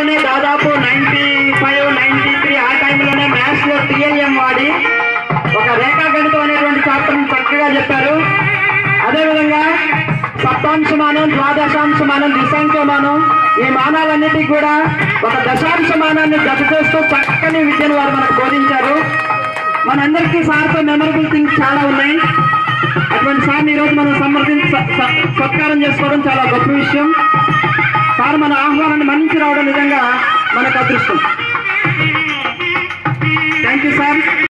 టైంలోనే దాదాపు 95, 93 ఆ టైంలోనే మ్యాథ్స్లో TLM వాడి ఒక రేఖాగణితం అనేటువంటి చాప్టర్ని చక్కగా చెప్పారు. అదేవిధంగా సప్తాంశమానం, ద్వాదశాంశమానం, ద్విసంఖ్యమానం ఈ మానాలన్నిటికీ కూడా ఒక దశాంశమానాన్ని జత చేస్తూ చక్కని విద్యను వారు మనకు బోధించారు. మనందరికీ సార్తో మెమరబుల్ థింగ్స్ చాలా ఉన్నాయి. అటువంటి సార్ని ఈరోజు మనం సత్కారం చేసుకోవడం చాలా గొప్ప విషయం. సార్ మన ఆహ్వానాన్ని మన్నించి రావడం నిజంగా మనకు అదృష్టం. Thank you sir.